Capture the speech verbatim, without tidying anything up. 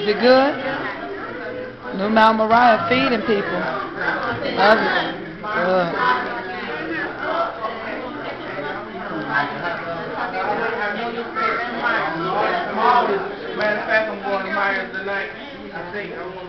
Is it good? New Mount Moriah feeding people. Love it. Good. Matter of fact, I'm going to Myers tonight. I think I want